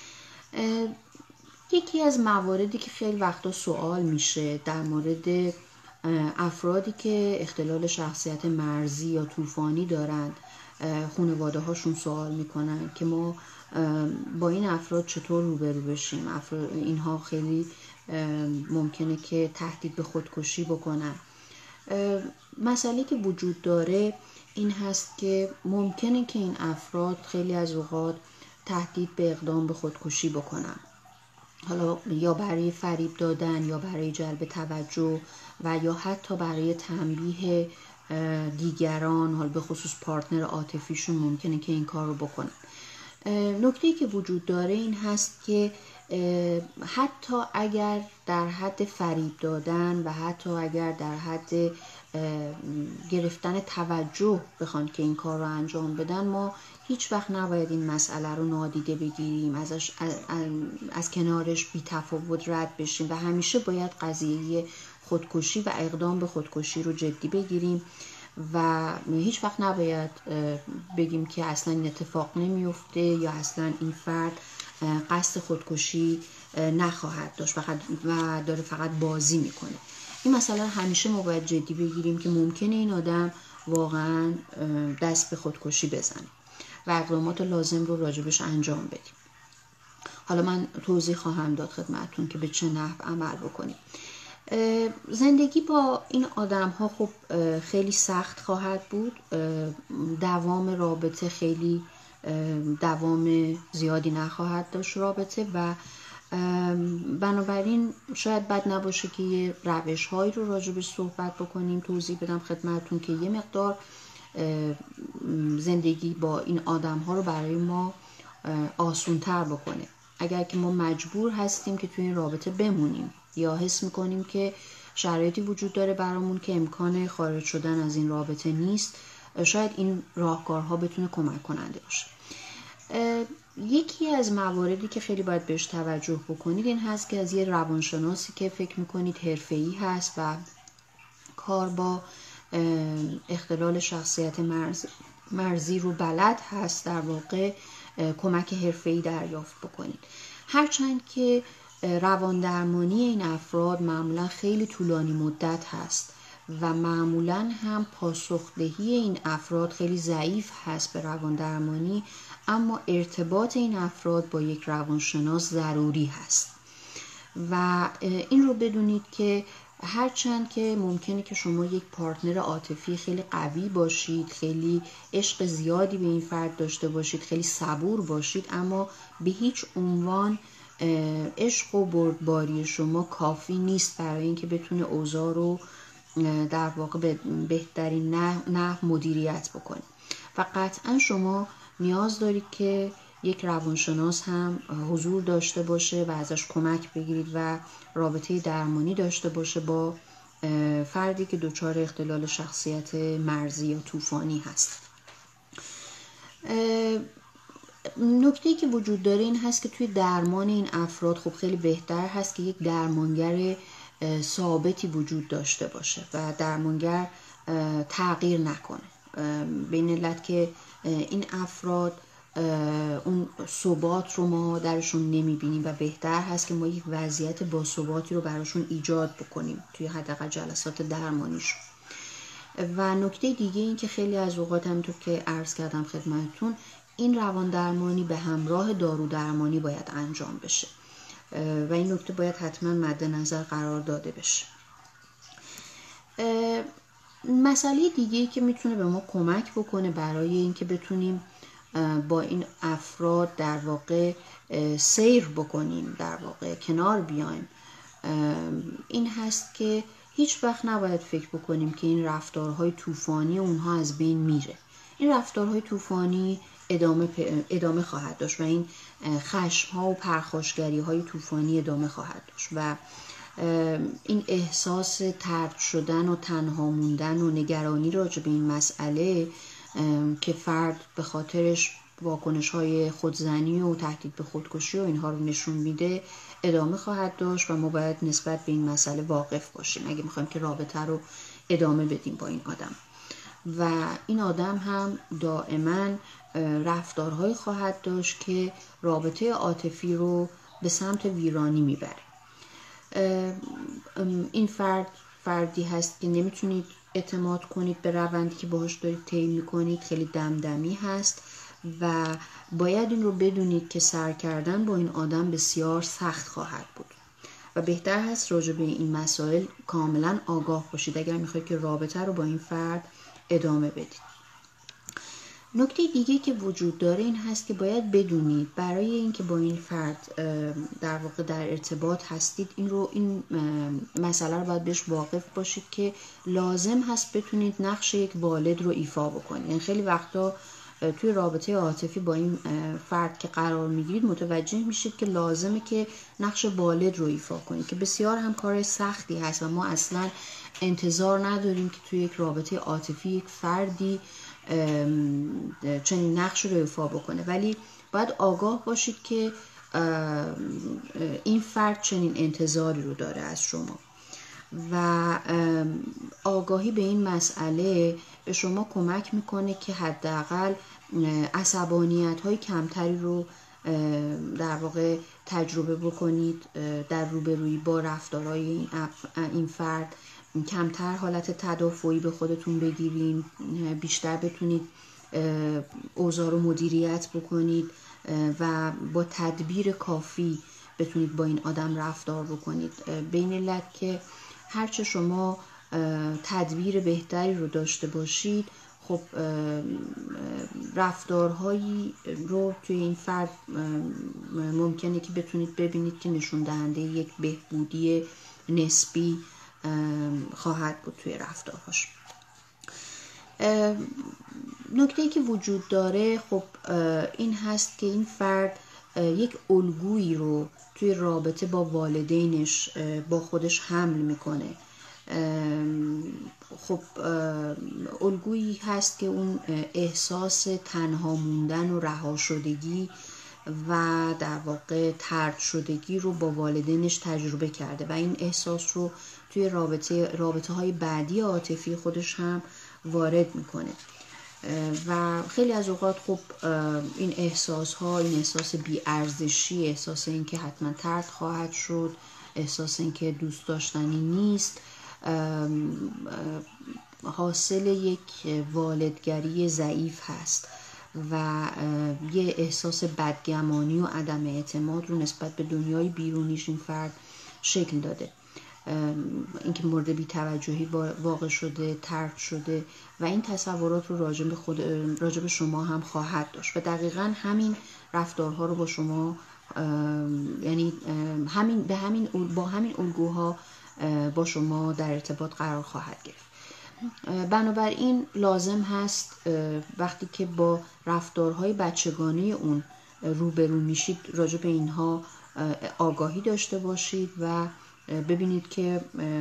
یکی از مواردی که خیلی وقتا سوال میشه در مورد افرادی که اختلال شخصیت مرزی یا طوفانی دارن، خانواده هاشون سوال میکنن که ما با این افراد چطور روبرو بشیم. اینها خیلی ممکنه که تهدید به خودکشی بکنن. مسئله که وجود داره این هست که ممکنه که این افراد خیلی از اوقات تهدید به اقدام به خودکشی بکنم، حالا یا برای فریب دادن یا برای جلب توجه و یا حتی برای تنبیه دیگران، حالا به خصوص پارتنر عاطفیشون ممکنه که این کار رو بکنن. نکته‌ای که وجود داره این هست که حتی اگر در حد فریب دادن و حتی اگر در حد گرفتن توجه بخوان که این کار رو انجام بدن، ما هیچ وقت نباید این مسئله رو نادیده بگیریم، از کنارش بی تفاوت رد بشیم و همیشه باید قضیه خودکشی و اقدام به خودکشی رو جدی بگیریم و هیچ وقت نباید بگیم که اصلا این اتفاق نمیفته یا اصلا این فرد قصد خودکشی نخواهد داشت و داره فقط بازی میکنه. این مسئله رو همیشه ما باید جدی بگیریم که ممکنه این آدم واقعا دست به خودکشی بزنه و اقدامات لازم رو راجبش انجام بدیم. حالا من توضیح خواهم داد خدمتتون که به چه نحو عمل بکنیم. زندگی با این آدم ها خب خیلی سخت خواهد بود، دوام رابطه خیلی دوام زیادی نخواهد داشت رابطه و بنابراین شاید بد نباشه که یه روش هایی رو راجبش صحبت بکنیم، توضیح بدم خدمتتون که یه مقدار زندگی با این آدم ها رو برای ما آسون تر بکنه. اگر که ما مجبور هستیم که توی این رابطه بمونیم یا حس میکنیم که شرایطی وجود داره برامون که امکان خارج شدن از این رابطه نیست، شاید این راهکارها بتونه کمک کننده باشه. یکی از مواردی که خیلی باید بهش توجه بکنید این هست که از یه روانشناسی که فکر میکنید حرفه‌ای هست و کار با اختلال شخصیت مرزی رو بلد هست در واقع کمک حرفه‌ای دریافت بکنید. هرچند که روان درمانی این افراد معمولا خیلی طولانی مدت هست و معمولا هم پاسخدهی این افراد خیلی ضعیف هست به روان درمانی، اما ارتباط این افراد با یک روانشناس ضروری هست و این رو بدونید که هرچند که ممکنه که شما یک پارتنر عاطفی خیلی قوی باشید، خیلی عشق زیادی به این فرد داشته باشید، خیلی صبور باشید، اما به هیچ عنوان عشق و بردباری شما کافی نیست برای اینکه بتونه اوضاع رو در واقع به بهترین نحو مدیریت بکنید و قطعا شما نیاز دارید که یک روانشناس هم حضور داشته باشه و ازش کمک بگیرید و رابطه درمانی داشته باشه با فردی که دچار اختلال شخصیت مرزی یا طوفانی هست. نکته‌ای که وجود داره این هست که توی درمان این افراد خب خیلی بهتر هست که یک درمانگر ثابتی وجود داشته باشه و درمانگر تغییر نکنه، به این علت که این افراد اون ثبات رو ما درشون نمیبینیم و بهتر هست که ما یک وضعیت با ثباتی رو براشون ایجاد بکنیم توی حداقل جلسات درمانیشون. و نکته دیگه این که خیلی از اوقات همونطور که عرض کردم خدمتتون، این روان درمانی به همراه دارو درمانی باید انجام بشه و این نکته باید حتما مد نظر قرار داده بشه. مسئله دیگه‌ای که میتونه به ما کمک بکنه برای اینکه بتونیم با این افراد در واقع سیر بکنیم، در واقع کنار بیایم، این هست که هیچ وقت نباید فکر بکنیم که این رفتارهای طوفانی اونها از بین میره. این رفتارهای طوفانی ادامه خواهد داشت و این خشم‌ها و پرخاشگری‌های طوفانی ادامه خواهد داشت و این احساس طرد شدن و تنها موندن و نگرانی راجع به این مسئله که فرد به خاطرش واکنش‌های خودزنی و تهدید به خودکشی و اینها رو نشون میده ادامه خواهد داشت و ما باید نسبت به این مسئله واقف باشیم اگه میخوایم که رابطه رو ادامه بدیم با این آدم. و این آدم هم دائما رفتارهایی خواهد داشت که رابطه عاطفی رو به سمت ویرانی میبره. این فردی هست که نمیتونید اعتماد کنید به روندی که باهاش دارید طی میکنید، خیلی دمدمی هست و باید این رو بدونید که سر کردن با این آدم بسیار سخت خواهد بود و بهتر هست راجع به این مسائل کاملا آگاه باشید اگر میخواید که رابطه رو با این فرد ادامه بدید. نکته دیگه که وجود داره این هست که باید بدونید برای اینکه با این فرد در واقع در ارتباط هستید این مسئله رو باید بهش واقف باشید که لازم هست بتونید نقش یک والد رو ایفا بکنید. یعنی خیلی وقتا توی رابطه عاطفی با این فرد که قرار میگیرید متوجه میشید که لازمه که نقش والد رو ایفا کنید که بسیار هم کار سختی هست و ما اصلا انتظار نداریم که توی یک رابطه عاطفی یک فردی چنین نقش رو ایفا بکنه، ولی باید آگاه باشید که این فرد چنین انتظاری رو داره از شما و آگاهی به این مسئله به شما کمک میکنه که حداقل عصبانیت‌های کمتری رو در واقع تجربه بکنید در روبرویی با رفتارهای این فرد، کمتر حالت تدافعی به خودتون بگیرین، بیشتر بتونید اوضاع رو مدیریت بکنید و با تدبیر کافی بتونید با این آدم رفتار بکنید. به این علت که هرچه شما تدبیر بهتری رو داشته باشید، خب رفتارهایی رو توی این فرد ممکنه که بتونید ببینید که نشون دهنده یک بهبودی نسبی خواهد بود توی رفتارهاش. نکته‌ای که وجود داره خب این هست که این فرد یک الگویی رو توی رابطه با والدینش با خودش حمل میکنه. خب الگویی هست که اون احساس تنها موندن و رها شدگی و در واقع طرد شدگی رو با والدینش تجربه کرده و این احساس رو توی رابطه های بعدی عاطفی خودش هم وارد میکنه و خیلی از اوقات خب این احساس بی‌ارزشی، احساس این که حتما طرد خواهد شد، احساس این که دوست داشتنی نیست، حاصل یک والدگری ضعیف هست و یه احساس بدگمانی و عدم اعتماد رو نسبت به دنیای بیرونیش این فرد شکل داده. اینکه مورد بی‌توجهی واقع شده، ترک شده و این تصورات رو راجع به شما هم خواهد داشت و دقیقاً همین رفتارها رو با شما یعنی با همین الگوها با شما در ارتباط قرار خواهد گرفت. بنابراین لازم هست وقتی که با رفتارهای بچگانه اون روبرو میشید راجع به اینها آگاهی داشته باشید و ببینید که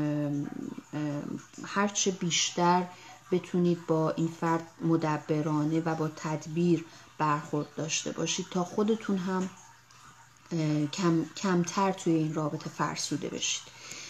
هرچه بیشتر بتونید با این فرد مدبرانه و با تدبیر برخورد داشته باشید تا خودتون هم کمتر توی این رابطه فرسوده بشید.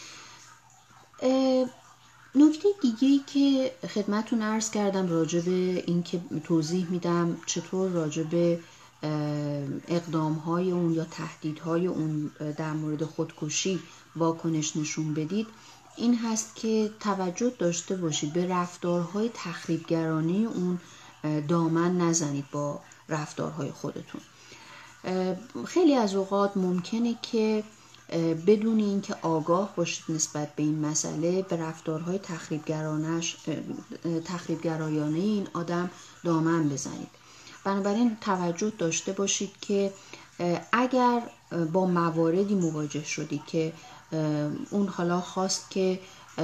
نکته دیگه‌ای که خدمتتون عرض کردم راجع به این که توضیح میدم چطور راجع به اقدام‌های اون یا تهدیدهای اون در مورد خودکشی واکنش نشون بدید، این هست که توجه داشته باشید به رفتارهای تخریبگرانه اون دامن نزنید با رفتارهای خودتون. خیلی از اوقات ممکنه که بدون اینکه آگاه باشید نسبت به این مسئله به رفتارهای تخریبگرایانه این آدم دامن بزنید. بنابراین توجه داشته باشید که اگر با مواردی مواجه شدید که اون حالا خواست که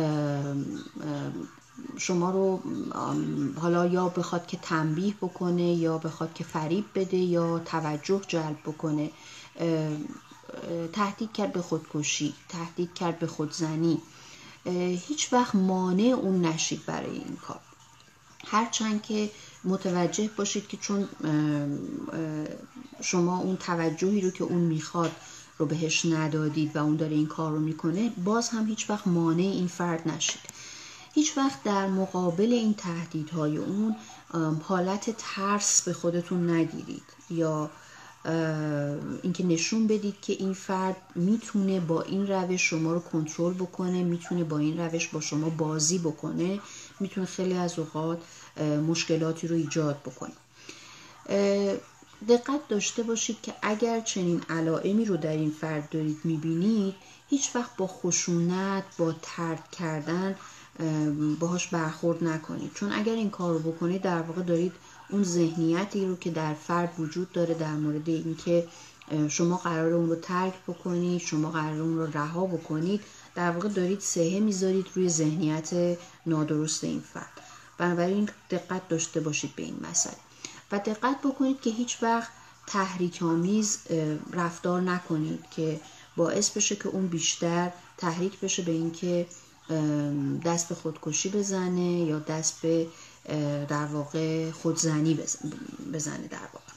شما رو حالا یا بخواد که تنبیه بکنه یا بخواد که فریب بده یا توجه جلب بکنه، تهدید کرد به خودکشی، تهدید کرد به خودزنی، هیچ وقت مانع اون نشید برای این کار. هرچند که متوجه باشید که چون شما اون توجهی رو که اون میخواد رو بهش ندادید و اون داره این کار رو میکنه، باز هم هیچ وقت مانع این فرد نشید. هیچ وقت در مقابل این تهدیدهای اون حالت ترس به خودتون نگیرید یا اینکه نشون بدید که این فرد میتونه با این روش شما رو کنترل بکنه، میتونه با این روش با شما بازی بکنه، میتونه خیلی از اوقات مشکلاتی رو ایجاد بکنه. دقت داشته باشید که اگر چنین علائمی رو در این فرد دارید میبینید، هیچ وقت با خشونت، با طرد کردن باهاش برخورد نکنید، چون اگر این کار رو بکنید در واقع دارید اون ذهنیتی رو که در فرد وجود داره در مورد اینکه شما قراره اون رو ترک بکنید، شما قراره اون رو رها بکنید، در واقع دارید سهه میذارید روی ذهنیت نادرست این فرد. بنابراین دقت داشته باشید به این مسئله و دقت بکنید که هیچ وقت تحریک‌آمیز رفتار نکنید که باعث بشه که اون بیشتر تحریک بشه به این که دست به خودکشی بزنه یا دست به در واقع خودزنی بزنه در واقع.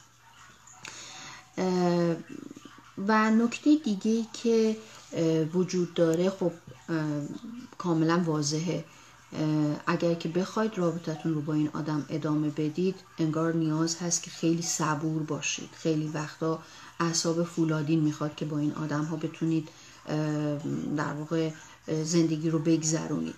و نکته دیگه‌ای که وجود داره خب کاملا واضحه، اگر که بخواید رابطتون رو با این آدم ادامه بدید انگار نیاز هست که خیلی صبور باشید. خیلی وقتا اعصاب فولادین میخواد که با این آدم ها بتونید در واقع زندگی رو بگذرونید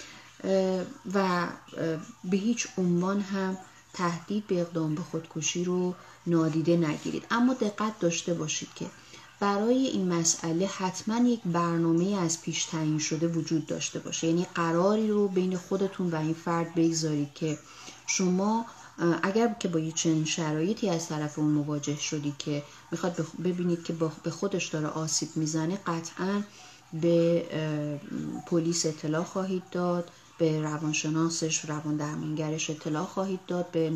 و به هیچ عنوان هم تهدید به اقدام به خودکشی رو نادیده نگیرید. اما دقت داشته باشید که برای این مسئله حتما یک برنامه از پیش تعیین شده وجود داشته باشه، یعنی قراری رو بین خودتون و این فرد بگذارید که شما اگر که با یه چنین شرایطی از طرف اون مواجه شدید که میخواد ببینید که به خودش داره آسیب میزنه، قطعا به پلیس اطلاع خواهید داد، به روانشناسش، روان درمانگرش اطلاع خواهید داد، به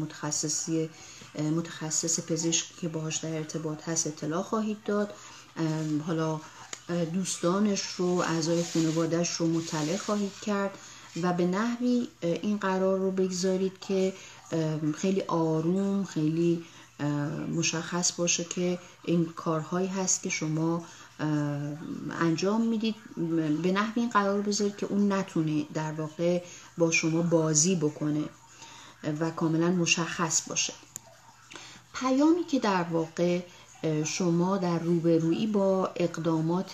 متخصص پزشکی که باهاش در ارتباط هست اطلاع خواهید داد، حالا دوستانش رو، اعضای خانواده‌اش رو مطلع خواهید کرد و به نحوی این قرار رو بگذارید که خیلی آروم، خیلی مشخص باشه که این کارهایی هست که شما انجام میدید، به نحوی این قرار رو بذارید که اون نتونه در واقع با شما بازی بکنه و کاملا مشخص باشه. پیامی که در واقع شما در روبرویی با اقدامات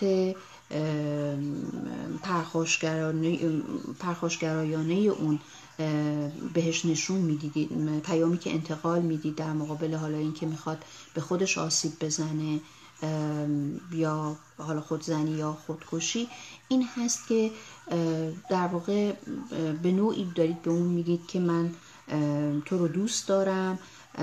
پرخاشگرایانه اون بهش نشون میدید، پیامی که انتقال میدید در مقابل حالا این که میخواد به خودش آسیب بزنه یا حالا خودزنی یا خودکشی، این هست که در واقع به نوعی دارید به اون میگید که من تو رو دوست دارم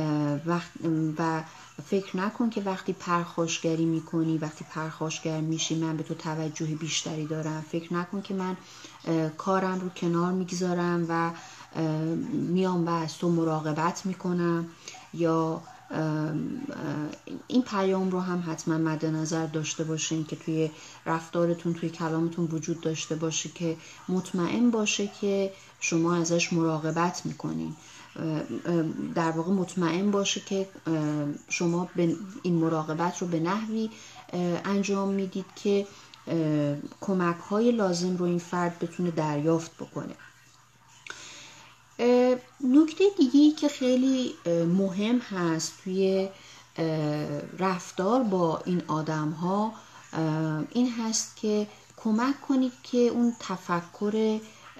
و فکر نکن که وقتی پرخاشگری میکنی، وقتی پرخاشگر میشی من به تو توجه بیشتری دارم، فکر نکن که من کارم رو کنار میگذارم و میام و از تو مراقبت میکنم. یا این پیام رو هم حتما مد نظر داشته باشین که توی رفتارتون، توی کلامتون وجود داشته باشه که مطمئن باشه که شما ازش مراقبت میکنین، در واقع مطمئن باشه که شما این مراقبت رو به نحوی انجام میدید که کمک های لازم رو این فرد بتونه دریافت بکنه. نکته دیگه‌ای که خیلی مهم هست توی رفتار با این آدم ها این هست که کمک کنید که اون تفکر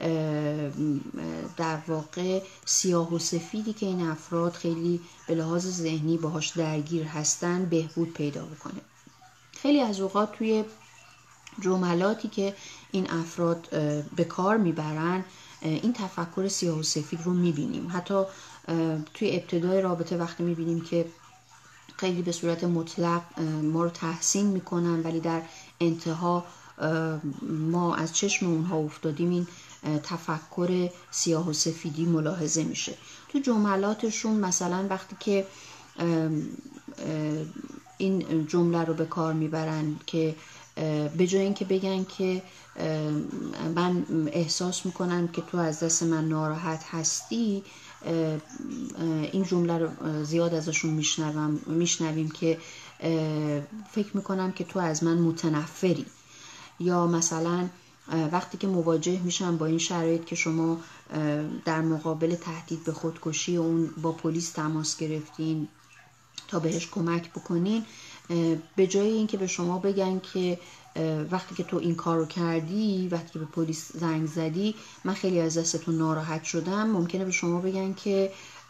در واقع سیاه و سفیدی که این افراد خیلی به لحاظ ذهنی باهاش درگیر هستن بهبود پیدا بکنه. خیلی از اوقات توی جملاتی که این افراد به کار میبرن این تفکر سیاه و سفید رو میبینیم. حتی توی ابتدای رابطه وقتی میبینیم که خیلی به صورت مطلق ما رو تحسین میکنن ولی در انتها ما از چشم اونها افتادیم، این تفکر سیاه و سفیدی ملاحظه میشه تو جملاتشون. مثلا وقتی که این جمله رو به کار میبرن که به جای اینکه بگن که من احساس میکنم که تو از دست من ناراحت هستی، این جمله رو زیاد ازشون میشنویم که فکر میکنم که تو از من متنفری. یا مثلا وقتی که مواجه میشن با این شرایط که شما در مقابل تهدید به خودکشی اون با پلیس تماس گرفتین تا بهش کمک بکنین، به جای اینکه به شما بگن که وقتی که تو این کار رو کردی، وقتی که به پلیس زنگ زدی من خیلی از دستتون ناراحت شدم، ممکنه به شما بگن که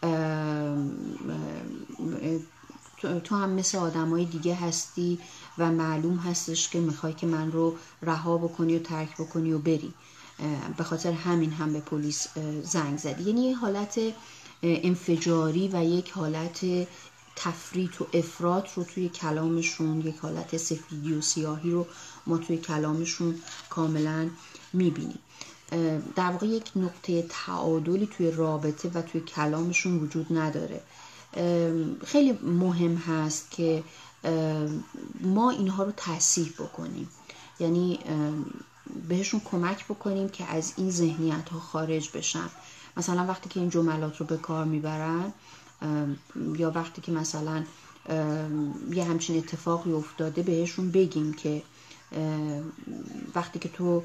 تو هم مثل آدمای دیگه هستی و معلوم هستش که میخوای که من رو رها بکنی و ترک بکنی و بری. به خاطر همین هم به پلیس زنگ زدی. یعنی یه حالت انفجاری و یک حالت تفریط و افراط رو توی کلامشون، یک حالت سفیدی و سیاهی رو ما توی کلامشون کاملا میبینیم. در واقع یک نقطه تعادلی توی رابطه و توی کلامشون وجود نداره. خیلی مهم هست که ما اینها رو تصحیح بکنیم، یعنی بهشون کمک بکنیم که از این ذهنیت ها خارج بشن. مثلا وقتی که این جملات رو به کار میبرن یا وقتی که مثلا یه همچین اتفاقی افتاده بهشون بگیم که وقتی که تو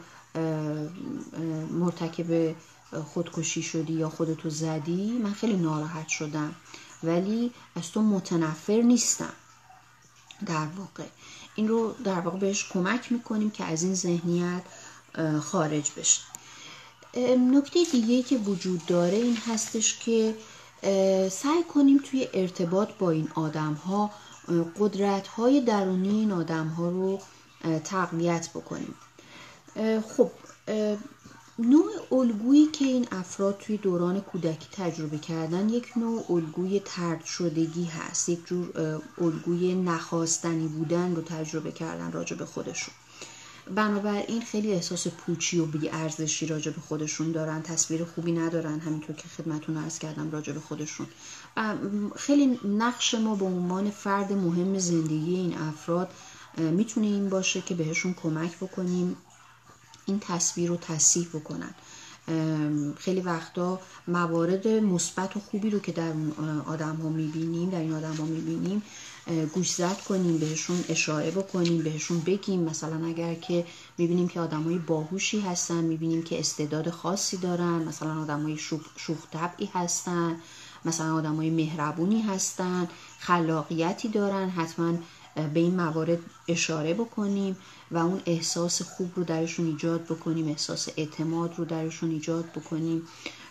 مرتکب خودکشی شدی یا خودتو زدی من خیلی ناراحت شدم، ولی از تو متنفر نیستم. در واقع این رو در واقع بهش کمک میکنیم که از این ذهنیت خارج بشه. نکته دیگه که وجود داره این هستش که سعی کنیم توی ارتباط با این آدم ها قدرت های درونی این آدم ها رو تقویت بکنیم. خب نوع الگویی که این افراد توی دوران کودکی تجربه کردن یک نوع الگوی طرد شدگی هست، یک جور الگوی نخواستنی بودن رو تجربه کردن راجع به خودشون. بنابراین خیلی احساس پوچی و بی‌ارزشی راجع به خودشون دارن، تصویر خوبی ندارن، همینطور که خدمتتون عرض کردم راجع به خودشون. خیلی نقش ما به عنوان فرد مهم زندگی این افراد میتونه این باشه که بهشون کمک بکنیم این تصویر رو تصحیح بکنن. خیلی وقتا موارد مثبت و خوبی رو که در اون آدم ها میبینیم، در این آدم ها میبینیم گوشزد کنیم، بهشون اشاره بکنیم، بهشون بگیم. مثلا اگر که میبینیم که آدم های باهوشی هستن، میبینیم که استعداد خاصی دارن، مثلا آدم های شوخ طبعی هستن، مثلا آدم های مهربونی هستن، خلاقیتی دارن، حتما به این موارد اشاره بکنیم و اون احساس خوب رو درشون ایجاد بکنیم، احساس اعتماد رو درشون ایجاد بکنیم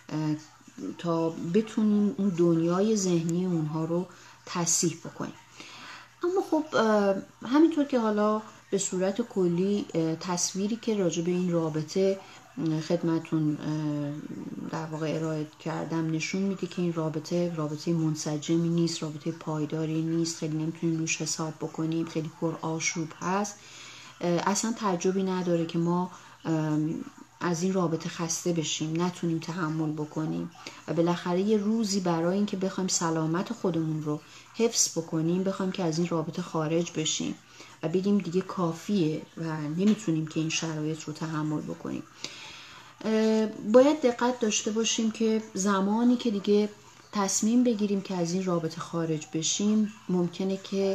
تا بتونیم اون دنیای ذهنی اونها رو تصحیح بکنیم. اما خب همینطور که حالا به صورت کلی تصویری که راجع به این رابطه خدمتون در واقع ارائه کردم نشون میده که این رابطه منسجمی نیست، رابطه پایداری نیست، خیلی نمیتونیم روش حساب بکنیم، خیلی پر آشوب هست. اصلا تعجبی نداره که ما از این رابطه خسته بشیم، نتونیم تحمل بکنیم و بالاخره یه روزی برای اینکه بخوایم سلامت خودمون رو حفظ بکنیم، بخوایم که از این رابطه خارج بشیم و بگیم دیگه کافیه و نمیتونیم که این شرایط رو تحمل بکنیم. باید دقت داشته باشیم که زمانی که دیگه تصمیم بگیریم که از این رابطه خارج بشیم، ممکنه که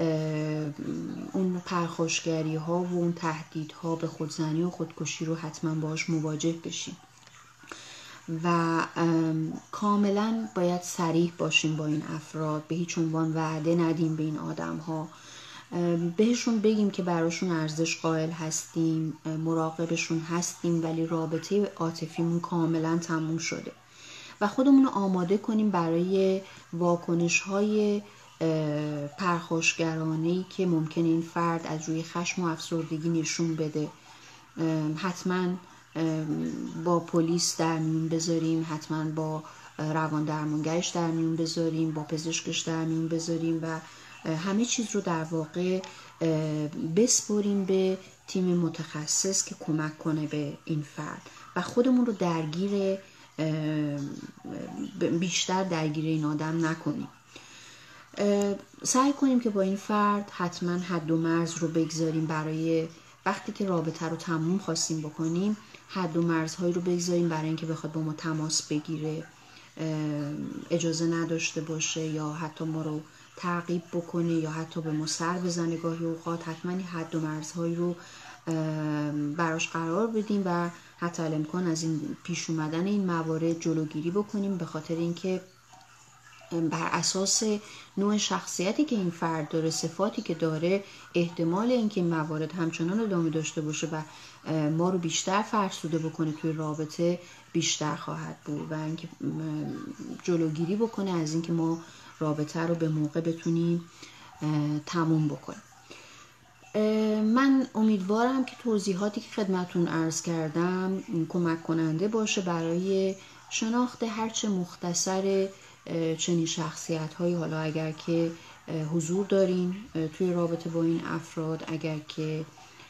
اون پرخاشگری ها و اون تهدیدها به خودزنی و خودکشی رو حتما باهاش مواجه بشیم و کاملا باید صریح باشیم با این افراد، به هیچ عنوان وعده ندیم به این آدم ها، بهشون بگیم که براشون ارزش قائل هستیم، مراقبشون هستیم، ولی رابطه عاطفیمون کاملا تموم شده و خودمون رو آماده کنیم برای واکنش های پرخاشگرانه‌ای که ممکنه این فرد از روی خشم و افسردگی نشون بده. حتما با پلیس در میون بذاریم، حتما با روان درمانگرش در میون بذاریم، با پزشکش در میون بذاریم و همه چیز رو در واقع بسپریم به تیم متخصص که کمک کنه به این فرد و خودمون رو بیشتر درگیر این آدم نکنیم. سعی کنیم که با این فرد حتما حد و مرز رو بگذاریم، برای وقتی که رابطه رو تموم خواستیم بکنیم حد و مرزهایی رو بگذاریم برای اینکه بخواد با ما تماس بگیره، اجازه نداشته باشه یا حتی ما رو تعقیب بکنه یا حتی به ما سر بزنه. گاهی اوقات حتما حد و مرزهایی رو براش قرار بدیم و حتی الامکان از این پیش اومدن این موارد جلوگیری بکنیم، به خاطر اینکه بر اساس نوع شخصیتی که این فرد داره، صفاتی که داره، احتمال اینکه این موارد همچنان ادامه داشته باشه و ما رو بیشتر فرسوده بکنه توی رابطه بیشتر خواهد بود و اینکه جلوگیری بکنه از اینکه ما رابطه رو به موقع بتونیم تموم بکنیم. من امیدوارم که توضیحاتی که خدمتون عرض کردم کمک کننده باشه برای شناخت هرچه مختصر چنین شخصیت هایی. حالا اگر که حضور دارین توی رابطه با این افراد، اگر که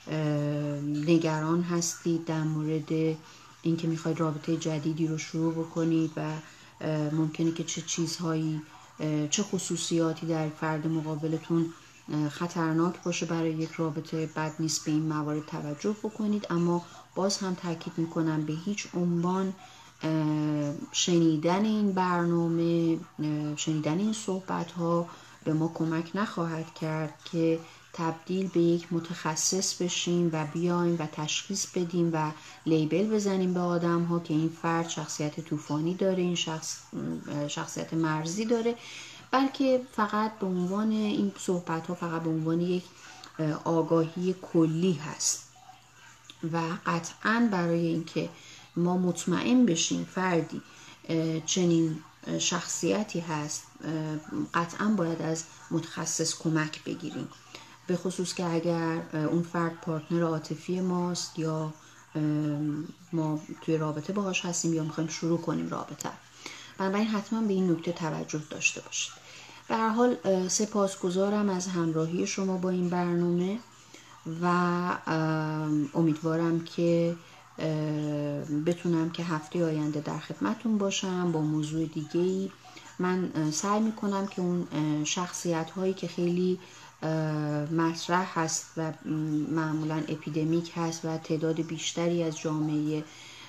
نگران هستید در مورد اینکه میخواید رابطه جدیدی رو شروع بکنید و ممکنه که چه چیزهایی، چه خصوصیاتی در فرد مقابلتون خطرناک باشه برای یک رابطه، بد نیست به این موارد توجه بکنید. اما باز هم تاکید میکنم به هیچ عنوان شنیدن این برنامه، شنیدن این صحبت ها به ما کمک نخواهد کرد که تبدیل به یک متخصص بشیم و بیایم و تشخیص بدیم و لیبل بزنیم به آدم ها که این فرد شخصیت طوفانی داره، این شخص شخصیت مرزی داره، بلکه فقط به عنوان این صحبت ها فقط به عنوان یک آگاهی کلی هست. و قطعاً برای اینکه ما مطمئن بشیم فردی چنین شخصیتی هست، قطعاً باید از متخصص کمک بگیریم، به خصوص که اگر اون فرد پارتنر عاطفی ماست یا ما توی رابطه باهاش هستیم یا میخوایم شروع کنیم رابطه. بنابراین حتما به این نکته توجه داشته باشید. به هر حال سپاسگزارم از همراهی شما با این برنامه و امیدوارم که بتونم که هفته آینده در خدمتون باشم با موضوع دیگه‌ای. من سعی میکنم که اون شخصیت هایی که خیلی مطرح هست و معمولا اپیدمیک هست و تعداد بیشتری از جامعه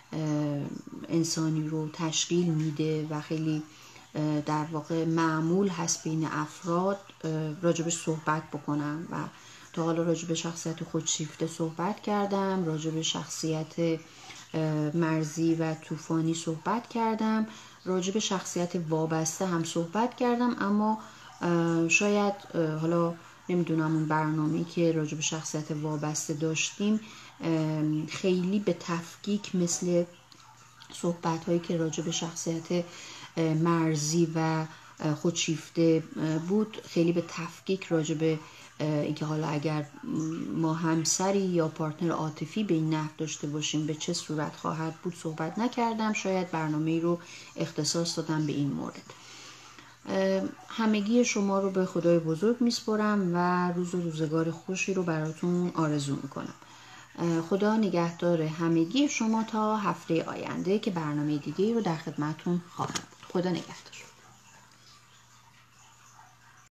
انسانی رو تشکیل میده و خیلی در واقع معمول هست بین افراد، راجبش صحبت بکنم. و تا حالا راجب شخصیت خودشیفته صحبت کردم، راجب شخصیت مرزی و طوفانی صحبت کردم، راجب شخصیت وابسته هم صحبت کردم. اما شاید حالا نمیدونم اون برنامه‌ای که راجب شخصیت وابسته داشتیم خیلی به تفکیک مثل صحبت هایی که راجب شخصیت مرزی و خودشیفته بود، خیلی به تفکیک راجب اینکه حالا اگر ما همسری یا پارتنر عاطفی به این نحو داشته باشیم به چه صورت خواهد بود صحبت نکردم. شاید برنامه رو اختصاص دادم به این مورد. همگی شما رو به خدای بزرگ میسپرم و روز و روزگار خوشی رو براتون آرزو میکنم. خدا نگهدار همگی شما تا هفته آینده که برنامه دیگه رو در خدمتون خواهم بود. خدا نگهدار.